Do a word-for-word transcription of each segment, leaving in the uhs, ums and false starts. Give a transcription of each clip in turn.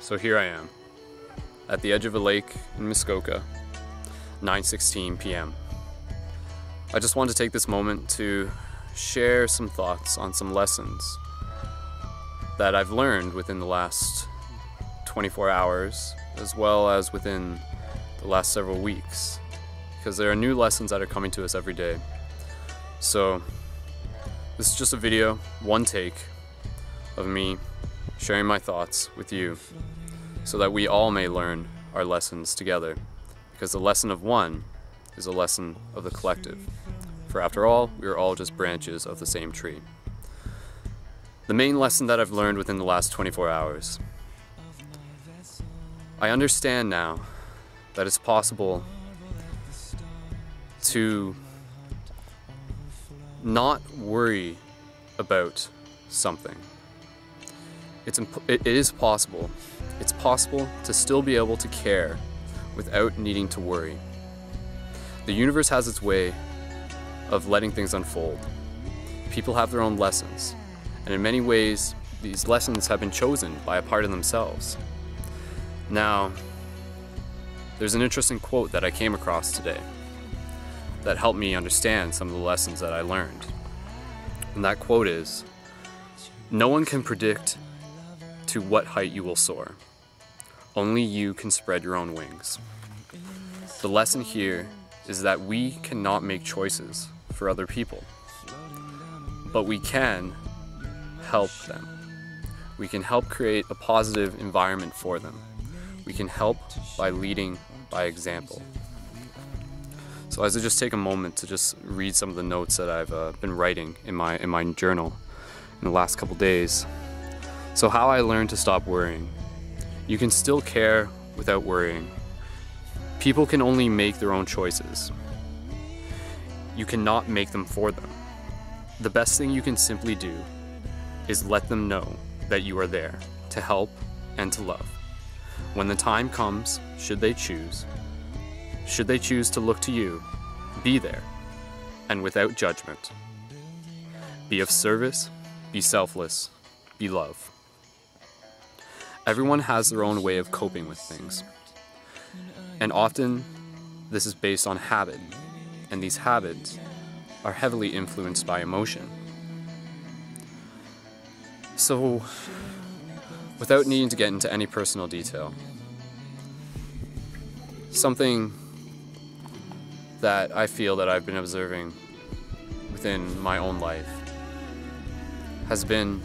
So here I am, at the edge of a lake in Muskoka, nine sixteen p m I just wanted to take this moment to share some thoughts on some lessons that I've learned within the last twenty-four hours, as well as within the last several weeks, because there are new lessons that are coming to us every day. So this is just a video, one take, of me sharing my thoughts with you, so that we all may learn our lessons together, because the lesson of one is a lesson of the collective. For after all, we are all just branches of the same tree. The main lesson that I've learned within the last twenty-four hours. I understand now that it's possible to not worry about something. It's imp- it is possible. It's possible to still be able to care without needing to worry. The universe has its way of letting things unfold. People have their own lessons, and in many ways, these lessons have been chosen by a part of themselves. Now, there's an interesting quote that I came across today that helped me understand some of the lessons that I learned. And that quote is, "No one can predict to what height you will soar. Only you can spread your own wings." The lesson here is that we cannot make choices for other people, but we can help them. We can help create a positive environment for them. We can help by leading by example. So as I just take a moment to just read some of the notes that I've uh, been writing in my in my journal in the last couple days. So how I learned to stop worrying. You can still care without worrying. People can only make their own choices. You cannot make them for them. The best thing you can simply do is let them know that you are there to help and to love. When the time comes, should they choose, should they choose to look to you, be there, and without judgment. Be of service, be selfless, be love. Everyone has their own way of coping with things. And often, this is based on habit, and these habits are heavily influenced by emotion. So, without needing to get into any personal detail, something that I feel that I've been observing within my own life has been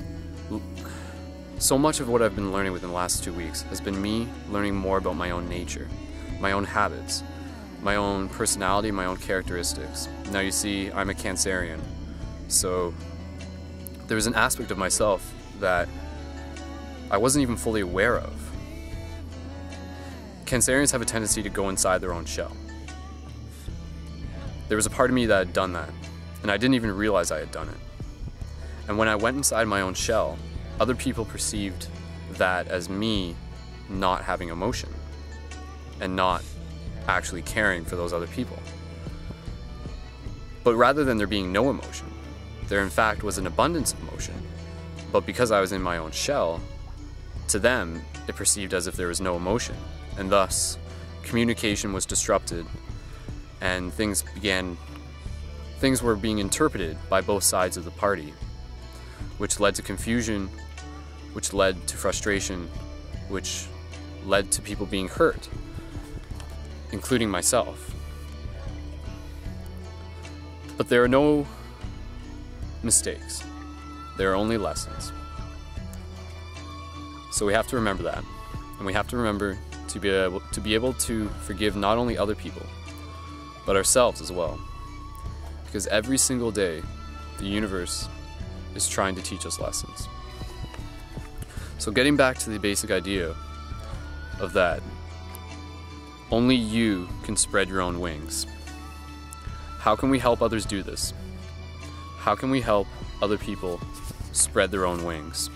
so much of what I've been learning within the last two weeks has been me learning more about my own nature, my own habits, my own personality, my own characteristics. Now you see, I'm a Cancerian, so there's an aspect of myself that I wasn't even fully aware of. Cancerians have a tendency to go inside their own shell. There was a part of me that had done that, and I didn't even realize I had done it. And when I went inside my own shell, other people perceived that as me not having emotion and not actually caring for those other people. But rather than there being no emotion, there in fact was an abundance of emotion. But because I was in my own shell, to them it perceived as if there was no emotion, and thus communication was disrupted and things began, things were being interpreted by both sides of the party, which led to confusion, which led to frustration, which led to people being hurt, including myself. But there are no mistakes. There are only lessons. So we have to remember that, and we have to remember to be able to be able to forgive not only other people, but ourselves as well. Because every single day, the universe is trying to teach us lessons. So getting back to the basic idea of that, only you can spread your own wings. How can we help others do this? How can we help other people spread their own wings?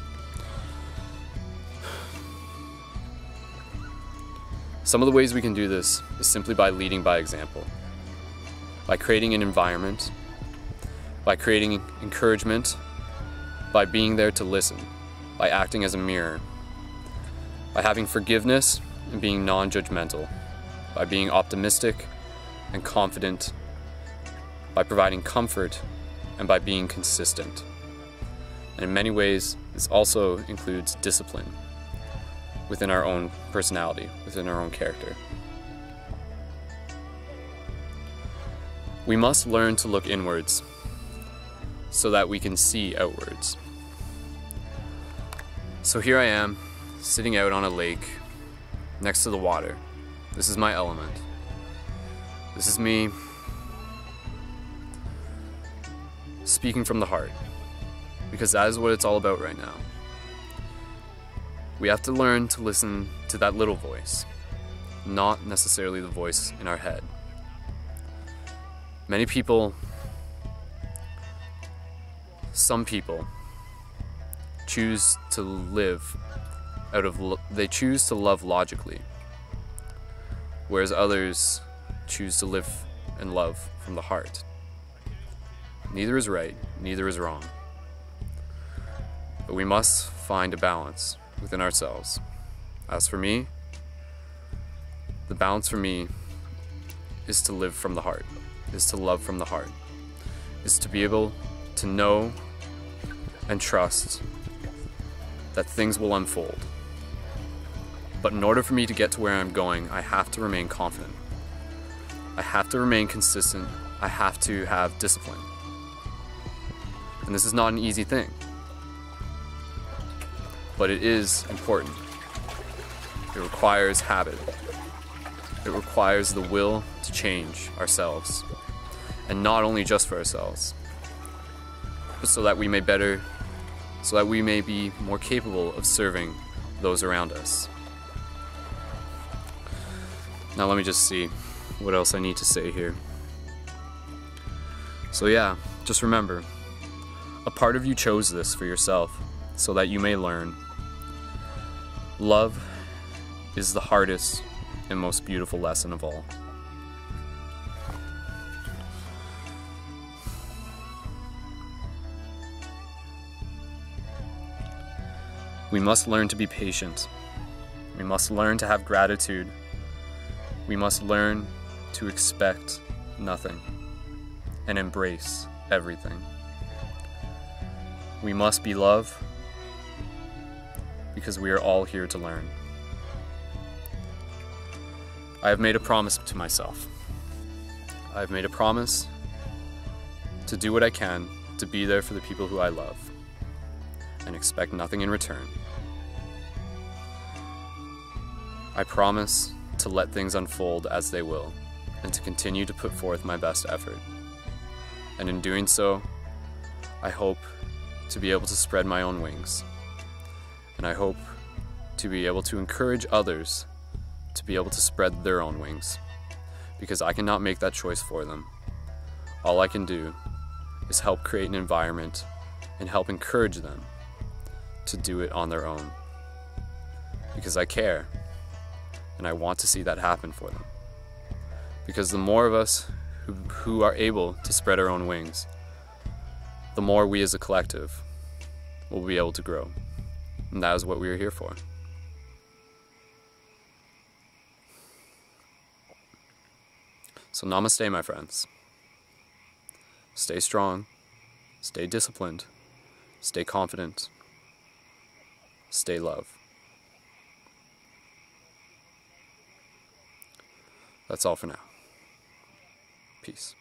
Some of the ways we can do this is simply by leading by example, by creating an environment, by creating encouragement, by being there to listen, by acting as a mirror. by having forgiveness and being non-judgmental, by being optimistic and confident, by providing comfort, and by being consistent. And in many ways, this also includes discipline within our own personality, within our own character. We must learn to look inwards so that we can see outwards. So here I am, sitting out on a lake next to the water. This is my element. This is me speaking from the heart, because that is what it's all about right now. We have to learn to listen to that little voice, not necessarily the voice in our head. Many people, some people, choose to live out of, lo- they choose to love logically, whereas others choose to live and love from the heart. Neither is right, neither is wrong. But we must find a balance within ourselves. As for me, the balance for me is to live from the heart, is to love from the heart, is to be able to know and trust that things will unfold. But in order for me to get to where I'm going, I have to remain confident. I have to remain consistent. I have to have discipline. And this is not an easy thing, but it is important. It requires habit. It requires the will to change ourselves, and not only just for ourselves, but so that we may better, so that we may be more capable of serving those around us. Now let me just see what else I need to say here. So yeah, just remember, a part of you chose this for yourself so that you may learn. Love is the hardest and most beautiful lesson of all. We must learn to be patient. We must learn to have gratitude. We must learn to expect nothing and embrace everything. We must be love because we are all here to learn. I have made a promise to myself. I have made a promise to do what I can to be there for the people who I love and expect nothing in return. I promise to let things unfold as they will and to continue to put forth my best effort. And in doing so, I hope to be able to spread my own wings. And I hope to be able to encourage others to be able to spread their own wings, because I cannot make that choice for them. All I can do is help create an environment and help encourage them to do it on their own, because I care and I want to see that happen for them. Because the more of us who, who are able to spread our own wings, the more we as a collective will be able to grow. And that is what we are here for. So namaste, my friends. Stay strong, stay disciplined, stay confident, stay love. That's all for now. Peace.